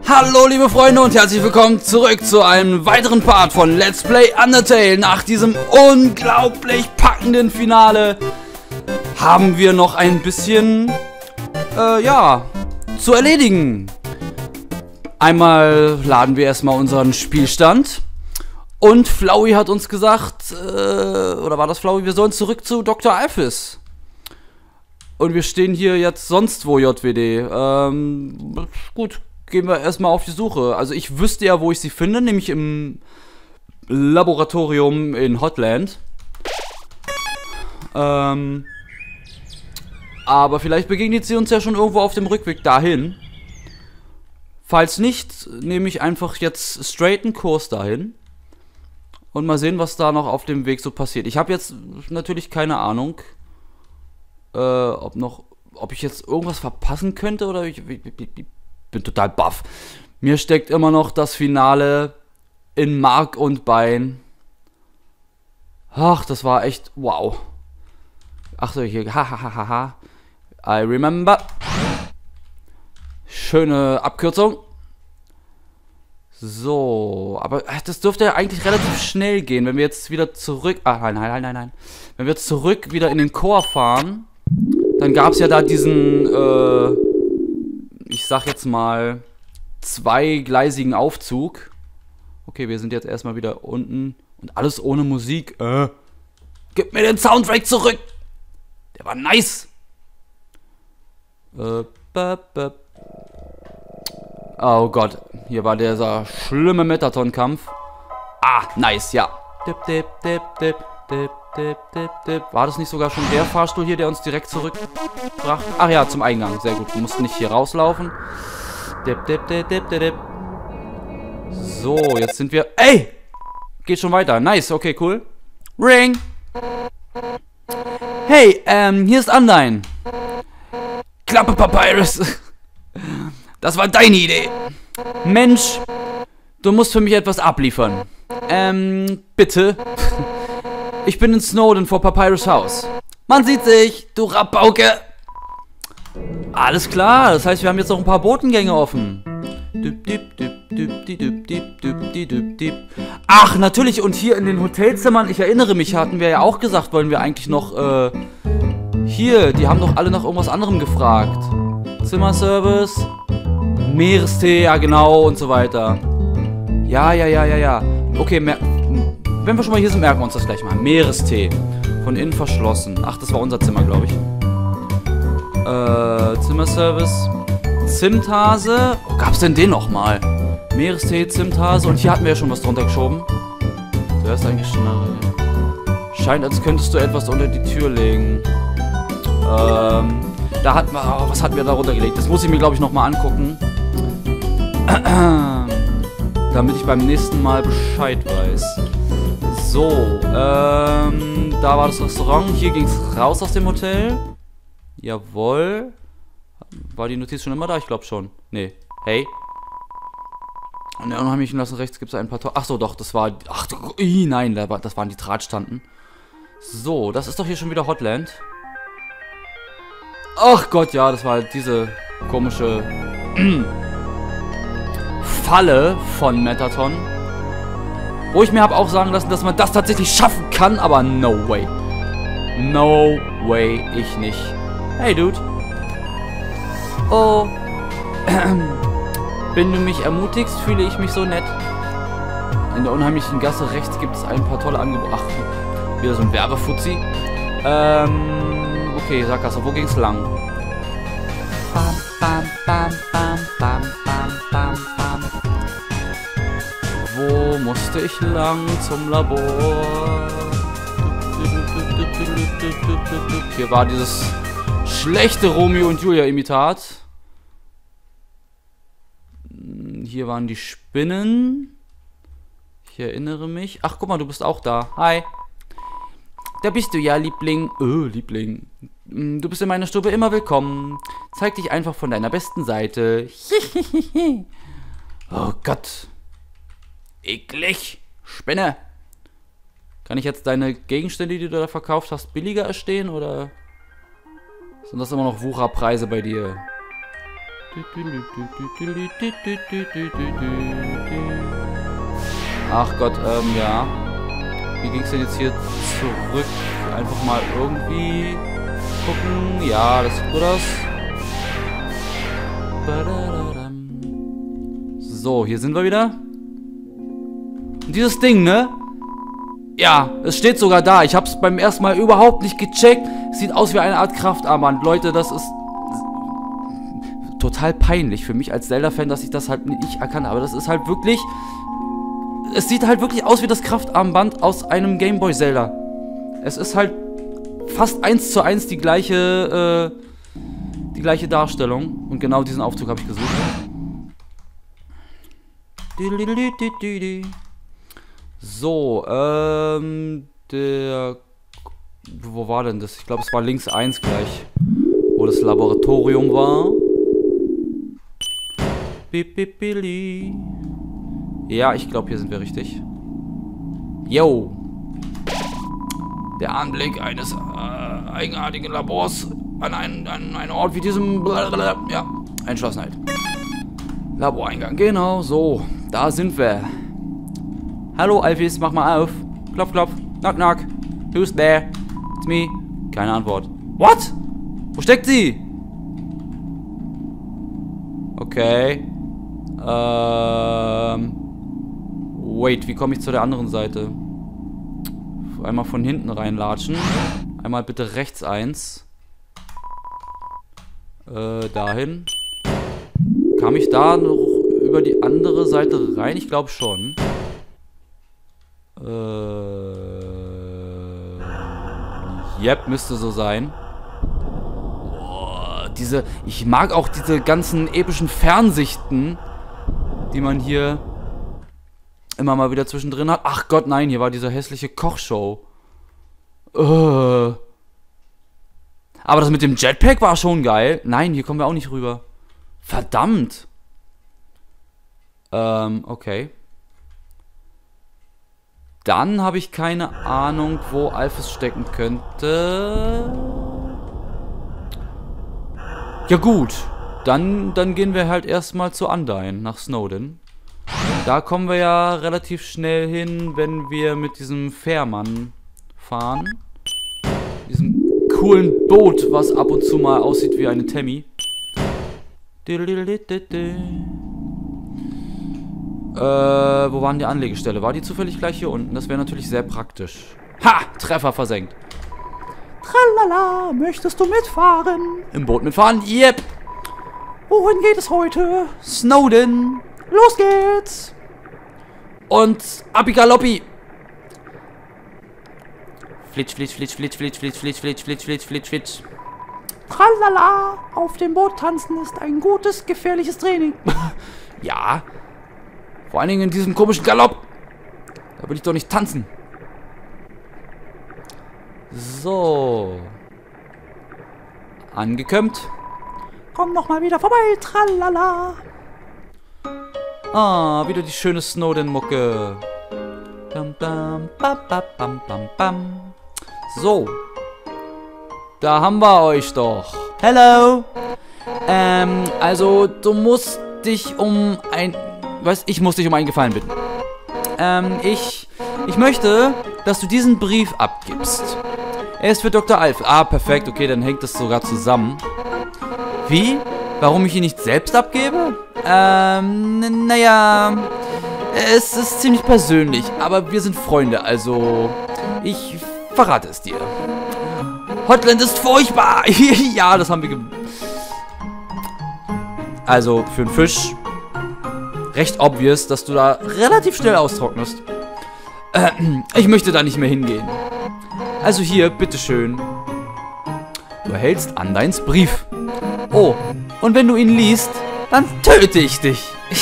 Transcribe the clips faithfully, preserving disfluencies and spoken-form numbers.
Hallo liebe Freunde und herzlich willkommen zurück zu einem weiteren Part von Let's Play Undertale. Nach diesem unglaublich packenden Finale haben wir noch ein bisschen, äh, ja, zu erledigen. Einmal laden wir erstmal unseren Spielstand. Und Flowey hat uns gesagt, äh, oder war das Flowey, wir sollen zurück zu Doktor Alphys. Und wir stehen hier jetzt sonst wo, J W D. Ähm, gut, gehen wir erstmal auf die Suche. Also ich wüsste ja, wo ich sie finde, nämlich im Laboratorium in Hotland. Ähm, aber vielleicht begegnet sie uns ja schon irgendwo auf dem Rückweg dahin. Falls nicht, nehme ich einfach jetzt straight einen Kurs dahin. Und mal sehen, was da noch auf dem Weg so passiert. Ich habe jetzt natürlich keine Ahnung, äh, ob noch, ob ich jetzt irgendwas verpassen könnte oder ich, ich, ich, ich bin total baff. Mir steckt immer noch das Finale in Mark und Bein. Ach, das war echt wow. Ach so, hier, hahaha. I remember. Schöne Abkürzung. So, aber das dürfte ja eigentlich relativ schnell gehen, wenn wir jetzt wieder zurück... Ah, nein, nein, nein, nein. Wenn wir jetzt zurück wieder in den Chor fahren, dann gab es ja da diesen, äh, ich sag jetzt mal, zweigleisigen Aufzug. Okay, wir sind jetzt erstmal wieder unten und alles ohne Musik. Äh, gib mir den Soundtrack zurück! Der war nice! Äh, ba, ba. Oh Gott, hier war dieser schlimme Metaton-Kampf. Ah, nice, ja. Dip, dip, dip, dip, dip, dip, dip, dip. War das nicht sogar schon der Fahrstuhl hier, der uns direkt zurückbrachte? Ach ja, zum Eingang. Sehr gut, wir mussten nicht hier rauslaufen. Dip, dip, dip, dip, dip, dip. So, jetzt sind wir... Ey! Geht schon weiter. Nice, okay, cool. Ring! Hey, ähm, hier ist Undyne. Klappe, Papyrus! Das war deine Idee. Mensch, du musst für mich etwas abliefern. Ähm, bitte. Ich bin in Snowden vor Papyrus Haus. Man sieht sich, du Rabauke. Alles klar, das heißt, wir haben jetzt noch ein paar Botengänge offen. Ach, natürlich, und hier in den Hotelzimmern, ich erinnere mich, hatten wir ja auch gesagt, wollen wir eigentlich noch, äh, hier, die haben doch alle nach irgendwas anderem gefragt. Zimmerservice, Meerestee, ja genau, und so weiter. Ja, ja, ja, ja, ja. Okay, wenn wir schon mal hier sind, merken wir uns das gleich mal. Meerestee. Von innen verschlossen. Ach, das war unser Zimmer, glaube ich. Äh, Zimmerservice. Zimthase. Wo gab's denn den nochmal? Meerestee, Zimthase. Und hier hatten wir ja schon was drunter geschoben. Da ist eigentlich schon... Scheint, als könntest du etwas unter die Tür legen. Ähm... Da hatten wir, oh, was hatten wir da runtergelegt? Das muss ich mir, glaube ich, nochmal angucken. Damit ich beim nächsten Mal Bescheid weiß. So, ähm, da war das Restaurant. Hier ging es raus aus dem Hotel. Jawohl. War die Notiz schon immer da? Ich glaube schon. Nee. Hey. Und der unheimlichen lassen rechts gibt es ein paar Tor. Ach so, doch, das war... Ach, ii, nein, das waren die Drahtstanden. So, das ist doch hier schon wieder Hotland. Ach Gott, ja, das war halt diese komische Falle von Metaton. Wo ich mir habe auch sagen lassen, dass man das tatsächlich schaffen kann, aber no way. No way, ich nicht. Hey, Dude. Oh. Wenn du mich ermutigst, fühle ich mich so nett. In der unheimlichen Gasse rechts gibt es ein paar tolle Angebote. Ach, wieder so ein Werbefuzzi. Ähm... Okay, Sackgasse, wo ging's lang? Bam, bam, bam, bam, bam, bam, bam, bam. Wo musste ich lang zum Labor? Hier war dieses schlechte Romeo und Julia Imitat. Hier waren die Spinnen. Ich erinnere mich. Ach, guck mal, du bist auch da. Hi. Da bist du ja, Liebling. Oh, Liebling. Du bist in meiner Stube immer willkommen. Zeig dich einfach von deiner besten Seite. Oh Gott. Eklig. Spinne. Kann ich jetzt deine Gegenstände, die du da verkauft hast, billiger erstehen? Oder sind das immer noch Wucherpreise bei dir? Ach Gott, ähm, ja. Wie ging es denn jetzt hier zurück? Einfach mal irgendwie gucken. Ja, das sieht gut aus. So, hier sind wir wieder. Und dieses Ding, ne? Ja, es steht sogar da. Ich hab's beim ersten Mal überhaupt nicht gecheckt. Sieht aus wie eine Art Kraftarmband. Leute, das ist total peinlich für mich als Zelda-Fan, dass ich das halt nicht erkannt habe. Das ist halt wirklich... Es sieht halt wirklich aus wie das Kraftarmband aus einem Gameboy Zelda. Es ist halt fast eins zu eins die gleiche, äh, die gleiche Darstellung. Und genau diesen Aufzug habe ich gesucht. So, ähm, der... Wo war denn das? Ich glaube, es war links eins gleich. Wo das Laboratorium war. Bipipili. Ja, ich glaube, hier sind wir richtig. Yo. Der Anblick eines äh, eigenartigen Labors an einen, an einen Ort wie diesem... Blablabla. Ja, Entschlossenheit. Laboreingang, genau, so. Da sind wir. Hallo, Alphys, mach mal auf. Klopf, klopf. Knock, knock. Who's there? It's me. Keine Antwort. What? Wo steckt sie? Okay. Ähm... Wait, wie komme ich zu der anderen Seite? Einmal von hinten reinlatschen. Einmal bitte rechts eins. Äh, dahin. Kam ich da noch über die andere Seite rein? Ich glaube schon. Äh... Yep, müsste so sein. Boah, diese... Ich mag auch diese ganzen epischen Fernsichten, die man hier... immer mal wieder zwischendrin hat. Ach Gott, nein, hier war diese hässliche Kochshow. Uh. Aber das mit dem Jetpack war schon geil. Nein, hier kommen wir auch nicht rüber. Verdammt. Ähm, okay. Dann habe ich keine Ahnung, wo Alphys stecken könnte. Ja gut. Dann, dann gehen wir halt erstmal zu Undyne, nach Snowdin. Da kommen wir ja relativ schnell hin, wenn wir mit diesem Fährmann fahren. Diesem coolen Boot, was ab und zu mal aussieht wie eine Tammy. Äh, wo war denn die Anlegestelle? War die zufällig gleich hier unten? Das wäre natürlich sehr praktisch. Ha! Treffer versenkt. Tralala, möchtest du mitfahren? Im Boot mitfahren? Yep. Wohin geht es heute? Snowdin. Los geht's! Und Abigaloppi! Flitsch, flitsch, flitsch, flitsch, flitsch, flitsch, flitsch, flitsch, flitsch, flitsch, flitsch, flitsch. Tralala! Auf dem Boot tanzen ist ein gutes, gefährliches Training. Ja. Vor allen Dingen in diesem komischen Galopp. Da will ich doch nicht tanzen. So. Angekömmt. Komm noch mal wieder vorbei, tralala. Ah, wieder die schöne Snowdin-Mucke. Bam, bam, bam, bam, bam, bam, bam. So. Da haben wir euch doch. Hello. Ähm, also, du musst dich um ein... Was? Ich muss dich um einen Gefallen bitten. Ähm, ich... Ich möchte, dass du diesen Brief abgibst. Er ist für Doktor Alf. Ah, perfekt. Okay, dann hängt das sogar zusammen. Wie? Warum ich ihn nicht selbst abgebe? Ähm, naja, es ist ziemlich persönlich, aber wir sind Freunde, also ich verrate es dir. Hotland ist furchtbar. Ja, das haben wir ge... Also, für einen Fisch recht obvious, dass du da relativ schnell austrocknest. Äh, ich möchte da nicht mehr hingehen. Also hier, bitteschön. Du erhältst Undynes Brief. Oh, und wenn du ihn liest, dann töte ich dich.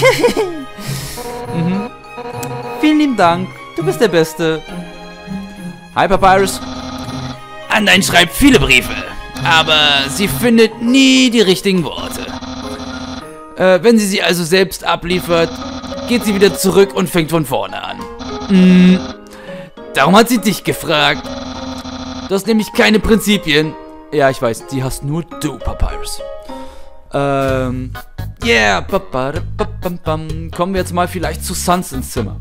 Mhm. Vielen lieben Dank. Du bist der Beste. Hi, Papyrus. Undyne schreibt viele Briefe, aber sie findet nie die richtigen Worte. Äh, wenn sie sie also selbst abliefert, geht sie wieder zurück und fängt von vorne an. Mhm. Darum hat sie dich gefragt. Du hast nämlich keine Prinzipien. Ja, ich weiß, die hast nur du, Papyrus. Ähm, Yeah! Kommen wir jetzt mal vielleicht zu Sans ins Zimmer.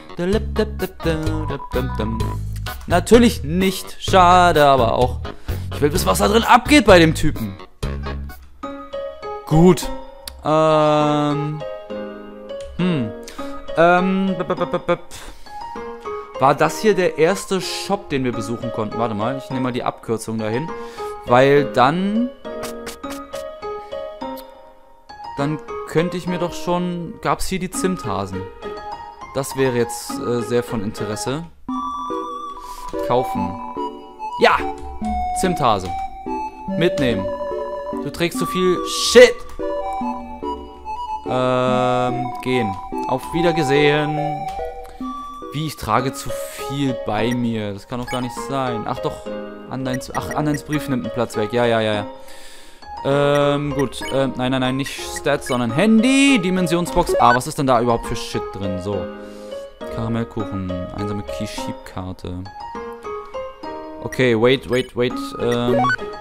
Natürlich nicht. Schade, aber auch. Ich will wissen, was da drin abgeht bei dem Typen. Gut. Ähm. Hm. Ähm. War das hier der erste Shop, den wir besuchen konnten? Warte mal, ich nehme mal die Abkürzung dahin. Weil dann... Dann könnte ich mir doch schon... Gab es hier die Zimthasen? Das wäre jetzt äh, sehr von Interesse. Kaufen. Ja! Zimthase. Mitnehmen. Du trägst zu viel Shit! Ähm, gehen. Auf Wiedergesehen. Wie, ich trage zu viel bei mir. Das kann doch gar nicht sein. Ach doch, Andeins, ach, Andeins Brief nimmt einen Platz weg. Ja, ja, ja, ja. Ähm, gut. Ähm, nein, nein, nein, nicht Stats, sondern Handy. Dimensionsbox. Ah, was ist denn da überhaupt für Shit drin? So. Karamellkuchen. Einsame Key-Schiebkarte. Okay, wait, wait, wait. Ähm,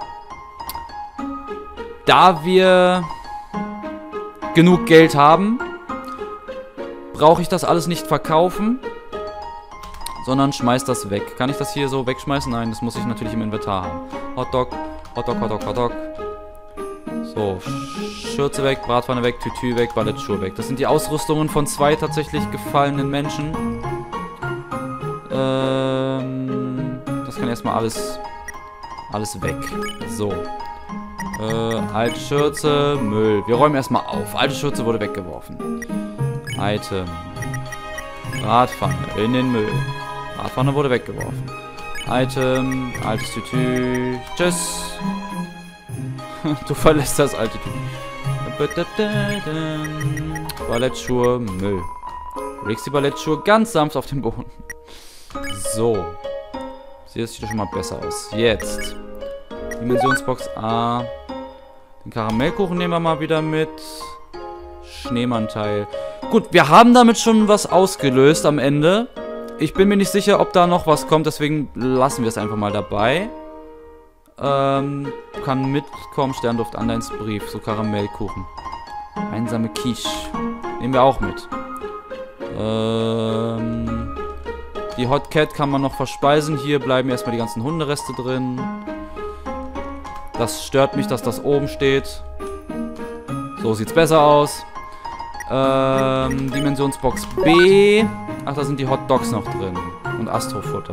da wir genug Geld haben, brauche ich das alles nicht verkaufen, sondern schmeiß das weg. Kann ich das hier so wegschmeißen? Nein, das muss ich natürlich im Inventar haben. Hotdog, Hotdog, Hotdog, Hotdog. So, Schürze weg, Bratpfanne weg, Tütü weg, Ballettschuhe weg. Das sind die Ausrüstungen von zwei tatsächlich gefallenen Menschen. Ähm, das kann erstmal alles, alles weg. So. Äh, alte Schürze, Müll. Wir räumen erstmal auf. Alte Schürze wurde weggeworfen. Item. Bratpfanne in den Müll. Bratpfanne wurde weggeworfen. Item. Altes Tütü. Tschüss. Du verlässt das alte Tütü. Ballettschuhe, Müll. Du legst die Ballettschuhe ganz sanft auf den Boden. So. Sieht das schon mal besser aus. Jetzt. Dimensionsbox A. Den Karamellkuchen nehmen wir mal wieder mit. Schneemannteil. Gut, wir haben damit schon was ausgelöst am Ende. Ich bin mir nicht sicher, ob da noch was kommt, deswegen lassen wir es einfach mal dabei. Ähm, kann mitkommen, Sternduft, Andeins Brief, so Karamellkuchen. Einsame Quiche. Nehmen wir auch mit. Ähm, die Hot Cat kann man noch verspeisen. Hier bleiben erstmal die ganzen Hundereste drin. Das stört mich, dass das oben steht. So sieht's besser aus. Ähm, Dimensionsbox B. Ach, da sind die Hot Dogs noch drin. Und Astrofutter.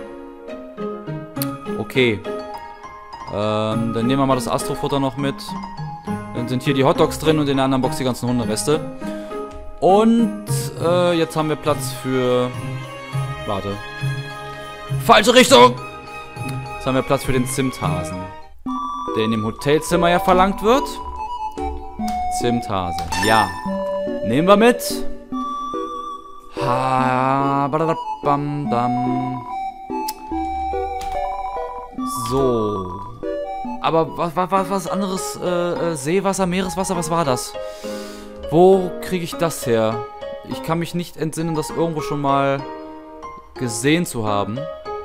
Okay. Ähm, dann nehmen wir mal das Astrofutter noch mit. Dann sind hier die Hot Dogs drin und in der anderen Box die ganzen Hundereste. Und äh, jetzt haben wir Platz für... Warte. Falsche Richtung! Jetzt haben wir Platz für den Zimthasen. Der in dem Hotelzimmer ja verlangt wird. Zimthase. Ja. Nehmen wir mit. Ha, bam, bam. So. Aber was, was, was anderes? Äh, äh, Seewasser, Meereswasser, was war das? Wo kriege ich das her? Ich kann mich nicht entsinnen, das irgendwo schon mal gesehen zu haben.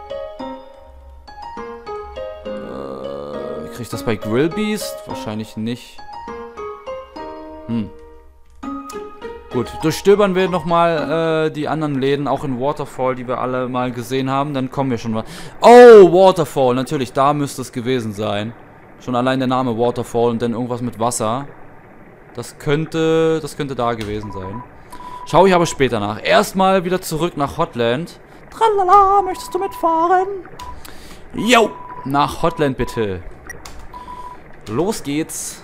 Äh, kriege ich das bei Grillbeast? Wahrscheinlich nicht. Hm. Gut, durchstöbern wir nochmal äh, die anderen Läden, auch in Waterfall, die wir alle mal gesehen haben. Dann kommen wir schon mal. Oh, Waterfall, natürlich, da müsste es gewesen sein. Schon allein der Name Waterfall und dann irgendwas mit Wasser. Das könnte, das könnte da gewesen sein. Schaue ich aber später nach. Erstmal wieder zurück nach Hotland. Tralala, möchtest du mitfahren? Jo, nach Hotland bitte. Los geht's.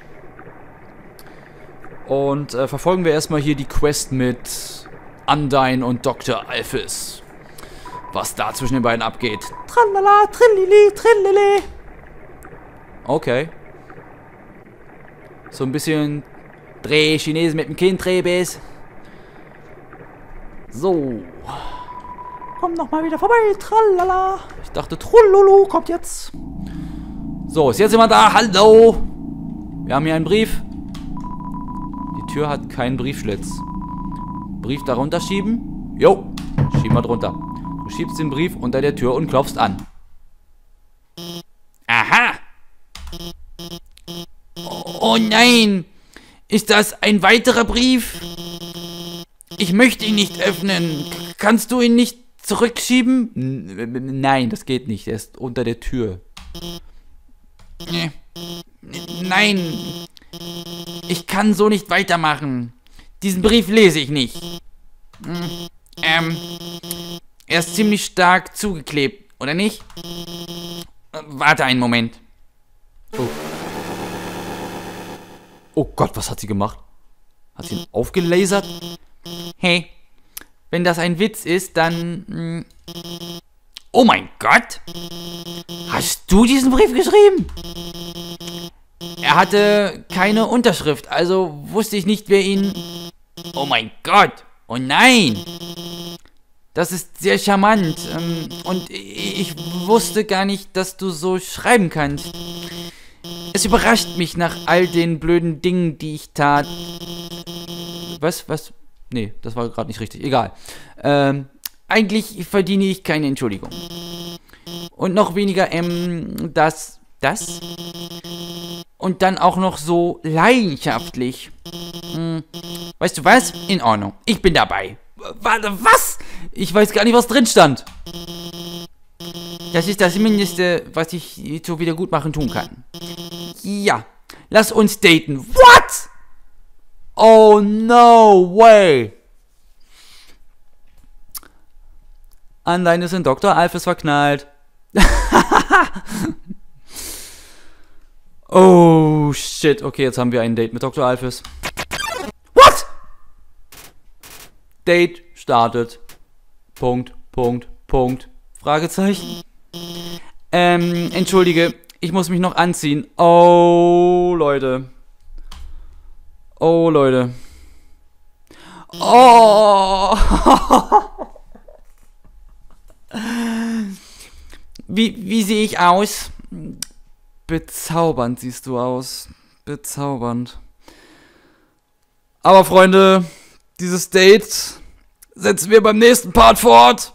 Und äh, verfolgen wir erstmal hier die Quest mit Undyne und Doktor Alphys. Was da zwischen den beiden abgeht. Tralala, trillili, trillili. Okay. So ein bisschen Dreh, Chinesen mit dem Kind, Drehbes. So. Komm noch mal wieder vorbei, tralala. Ich dachte, Trullulu kommt jetzt. So, ist jetzt jemand da? Hallo. Wir haben hier einen Brief. Die Tür hat keinen Briefschlitz. Brief darunter schieben? Jo, schieben wir drunter. Du schiebst den Brief unter der Tür und klopfst an. Aha! Oh nein! Ist das ein weiterer Brief? Ich möchte ihn nicht öffnen. Kannst du ihn nicht zurückschieben? N- Nein, das geht nicht. Er ist unter der Tür. Nein. Ich kann so nicht weitermachen. Diesen Brief lese ich nicht. Ähm, er ist ziemlich stark zugeklebt, oder nicht? Warte einen Moment. Oh. Oh Gott, was hat sie gemacht? Hat sie ihn aufgelasert? Hey, wenn das ein Witz ist, dann... Mh. Oh mein Gott! Hast du diesen Brief geschrieben? Er hatte keine Unterschrift, also wusste ich nicht, wer ihn... Oh mein Gott! Oh nein! Das ist sehr charmant. Ähm, und ich wusste gar nicht, dass du so schreiben kannst. Es überrascht mich nach all den blöden Dingen, die ich tat. Was? Was? Nee, das war gerade nicht richtig. Egal. Ähm, eigentlich verdiene ich keine Entschuldigung. Und noch weniger, ähm, das... Das? Und dann auch noch so leidenschaftlich. Hm. Weißt du was? In Ordnung. Ich bin dabei. Warte, was? Ich weiß gar nicht, was drin stand. Das ist das Mindeste, was ich zur Wiedergutmachung tun kann. Ja. Lass uns daten. What? Oh, no way. Anlein ist in Doktor Alphys verknallt. Oh, shit. Okay, jetzt haben wir ein Date mit Doktor Alphys. What? Date startet. Punkt, Punkt, Punkt. Fragezeichen. Ähm, entschuldige. Ich muss mich noch anziehen. Oh, Leute. Oh, Leute. Oh. Wie, wie sehe ich aus? Bezaubernd siehst du aus. Bezaubernd. Aber Freunde, dieses Date setzen wir beim nächsten Part fort.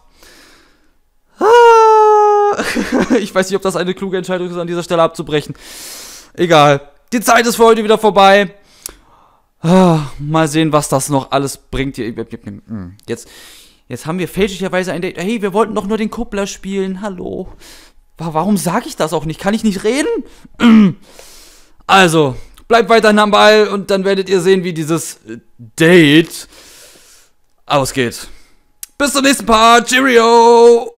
Ich weiß nicht, ob das eine kluge Entscheidung ist, an dieser Stelle abzubrechen. Egal. Die Zeit ist für heute wieder vorbei. Mal sehen, was das noch alles bringt hier. Jetzt, jetzt haben wir fälschlicherweise ein Date. Hey, wir wollten doch nur den Kuppler spielen. Hallo. Warum sage ich das auch nicht? Kann ich nicht reden? Also, bleibt weiterhin am Ball und dann werdet ihr sehen, wie dieses Date ausgeht. Bis zum nächsten Part. Cheerio!